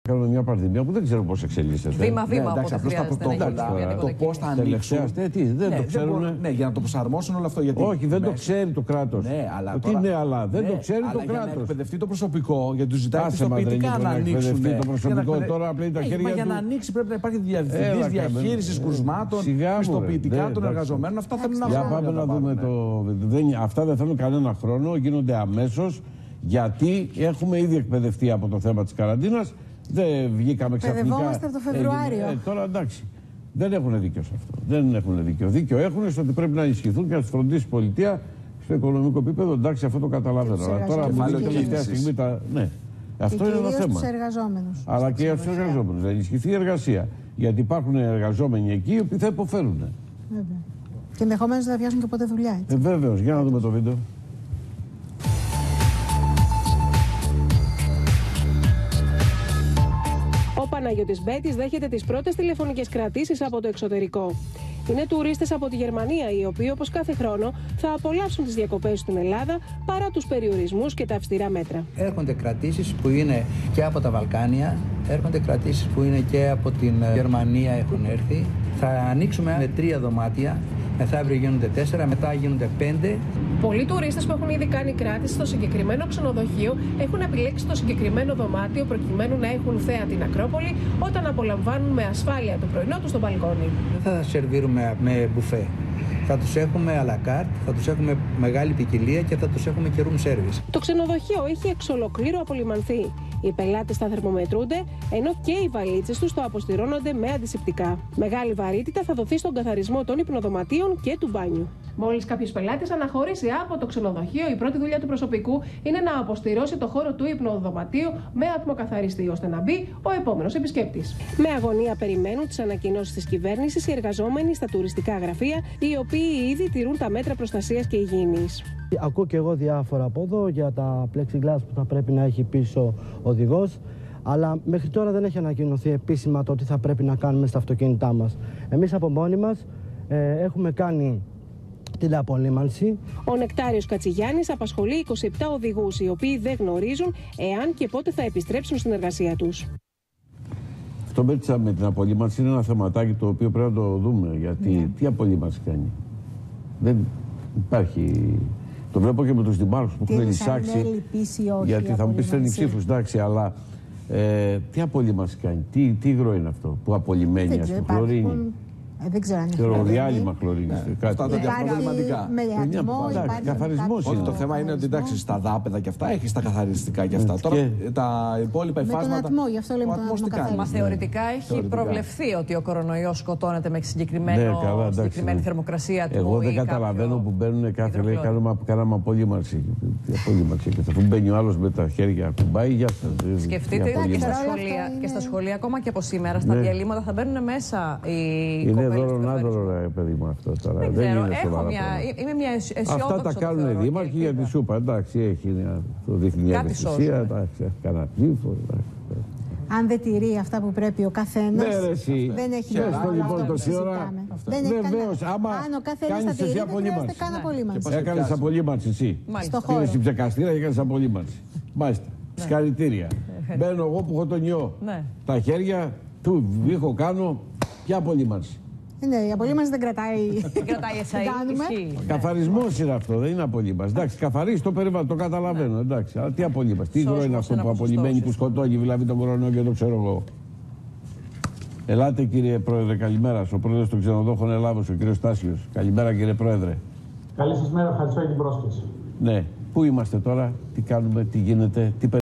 κάνουμε μια πανδημία που δεν ξέρω πώς εξελίσσεται. Βήμα-βήμα, οπότε χρειάζεται το πώς θα ανοίξουν. Δεν το ξέρουν. Ναι, για να το προσαρμόσουν όλο αυτό. Γιατί όχι, δεν το ξέρει το κράτος. Δεν το ξέρει το κράτος. Για να εκπαιδευτεί το προσωπικό, γιατί του ζητάει πιστοποιητικά να ανοίξουν. Το προσωπικό τώρα απλά τα χέρια του. Για να ανοίξει πρέπει να υπάρχει διευθυντής διαχείρισης κρουσμάτων, πιστοποιητικά των εργαζομένων. Αυτά θέλουν να βγάλουν. Για πάμε να δούμε το. Αυτά δεν θέλουν κανένα χρόνο, γίνονται αμέσως. Γιατί έχουμε ήδη εκπαιδευτεί από το θέμα της καραντίνας. Δεν βγήκαμε ξαφνικά. Εκπαιδευόμαστε από το Φεβρουάριο. Τώρα εντάξει. Δεν έχουν δίκιο σε αυτό. Δεν έχουν δίκιο. Δίκιο έχουν στο ότι πρέπει να ενισχυθούν και να του φροντίσει η πολιτεία στο οικονομικό επίπεδο. Εντάξει, αυτό το καταλαβαίνω. Αλλά τώρα που είναι τελευταία στιγμή τα. Ναι, αυτό είναι ένα θέμα. Για τους εργαζόμενους. Αλλά και για τους εργαζόμενους. Να ενισχυθεί η εργασία. Γιατί υπάρχουν εργαζόμενοι εκεί που θα υποφέρουν. Βέβαια. Και ενδεχομένως θα πιάσουν και ποτέ δουλειά. Βεβαίως. Για να δούμε το βίντεο. Ο Παναγιώτης Μπέτης δέχεται τις πρώτες τηλεφωνικές κρατήσεις από το εξωτερικό. Είναι τουρίστες από τη Γερμανία, οι οποίοι όπως κάθε χρόνο θα απολαύσουν τις διακοπές στην Ελλάδα παρά τους περιορισμούς και τα αυστηρά μέτρα. Έρχονται κρατήσεις που είναι και από τα Βαλκάνια, έρχονται κρατήσεις που είναι και από την Γερμανία έχουν έρθει. Θα ανοίξουμε με 3 δωμάτια. Μεθαύριο γίνονται 4, μετά γίνονται 5. Πολλοί τουρίστες που έχουν ήδη κάνει κράτηση στο συγκεκριμένο ξενοδοχείο έχουν επιλέξει το συγκεκριμένο δωμάτιο προκειμένου να έχουν θέα την Ακρόπολη όταν απολαμβάνουν με ασφάλεια το πρωινό τους στο μπαλκόνι. Δεν θα σερβίρουμε με μπουφέ. Θα τους έχουμε à la carte, θα τους έχουμε μεγάλη ποικιλία και θα τους έχουμε και room service. Το ξενοδοχείο έχει εξ ολοκλήρου απολυμανθεί. Οι πελάτες θα θερμομετρούνται, ενώ και οι βαλίτσες τους θα αποστηρώνονται με αντισηπτικά. Μεγάλη βαρύτητα θα δοθεί στον καθαρισμό των υπνοδωματίων και του μπάνιου. Μόλις κάποιος πελάτης αναχωρήσει από το ξενοδοχείο, η πρώτη δουλειά του προσωπικού είναι να αποστηρώσει το χώρο του υπνοδωματίου με ατμοκαθαριστή, ώστε να μπει ο επόμενος επισκέπτης. Με αγωνία περιμένουν τις ανακοινώσεις της κυβέρνησης οι εργαζόμενοι στα τουριστικά γραφεία, οι οποίοι ήδη τηρούν τα μέτρα προστασίας και υγιεινής. Ακούω και εγώ διάφορα από εδώ για τα plexiglass που θα πρέπει να έχει πίσω ο οδηγός, αλλά μέχρι τώρα δεν έχει ανακοινωθεί επίσημα το τι θα πρέπει να κάνουμε στα αυτοκίνητά μας. Εμείς από μόνοι μας έχουμε κάνει την απολύμανση. Ο Νεκτάριος Κατσιγιάννης απασχολεί 27 οδηγούς, οι οποίοι δεν γνωρίζουν εάν και πότε θα επιστρέψουν στην εργασία τους. Αυτό με την απολύμανση είναι ένα θεματάκι το οποίο πρέπει να το δούμε. Γιατί τι απολύμανση κάνει. Δεν υπάρχει. Το βλέπω και με τους δημάρχους που έχουν εισάξει. Γιατί θα μου πεις φέρνει ψήφους, εντάξει, αλλά τι απολύμανση κάνει, τι υγρό είναι αυτό που απολυμμένει, ας πούμε, χλωρίνη. Δεν ξέρω αν είναι διάλειμμα χλωρίνης. Αυτά τα διαφορετικά. Καθαρισμός είναι. Το θέμα είναι ότι εντάξει, στα δάπεδα και αυτά έχει τα καθαριστικά και αυτά. Τώρα τα υπόλοιπα υφάσματα. Με τον ατμό, γι' αυτό λέμε τον ατμό. Μα θεωρητικά έχει προβλεφθεί ότι ο κορονοϊός σκοτώνεται με συγκεκριμένη θερμοκρασία του. Εγώ δεν καταλαβαίνω που μπαίνουν κάθε λέει κάναμε απολύμανση. Και θα μπαίνει ο άλλος με τα χέρια κουμπάει. Για σκεφτείτε και στα σχολεία, ακόμα και από σήμερα, στα διαλύματα θα μπαίνουν μέσα οι. Είναι δωρονάδωρο, παιδί μου, αυτό τώρα. Δεν ξέρω, είμαι μια αισιόδοξη. Αυτά τα κάνουν οι δήμαρχοι για τη σούπα. Εντάξει, το δείχνει μια ευαισθησία, εντάξει, κανένα ψήφο. Αν δεν τηρεί αυτά που πρέπει ο καθένας, δεν έχει νόημα. Λοιπόν, τόση ώρα. Βεβαίως, άμα κάνεις εσύ απολύμανση. Έκανες απολύμανση εσύ. Πήρες στην ψεκαστήρα και έκανες απολύμανση. Μάλιστα. Συγχαρητήρια. Μπαίνω εγώ που έχω τον ιό. Τα χέρια του βήχω κάνω. Ποια απολύμανση. Ναι, η απολύμανση δεν κρατάει. Δεν κρατάει εσάι. Καθαρισμός είναι αυτό, δεν είναι απολύμανση. Εντάξει, καθαρίζει το περιβάλλον, το καταλαβαίνω. Εντάξει, αλλά τι απολύμανση. Τι υγρό είναι αυτό που απολυμμένει, που σκοτώνει δηλαδή τον κορονοϊό και το ξέρω εγώ. Ελάτε κύριε Πρόεδρε, καλημέρα. Ο Πρόεδρος των Ξενοδόχων Ελλάδος, ο κύριος Στάσιος. Καλημέρα κύριε Πρόεδρε. Καλή σας μέρα, ευχαριστώ για την πρόσκληση. Ναι, πού είμαστε τώρα, τι κάνουμε, τι γίνεται, τι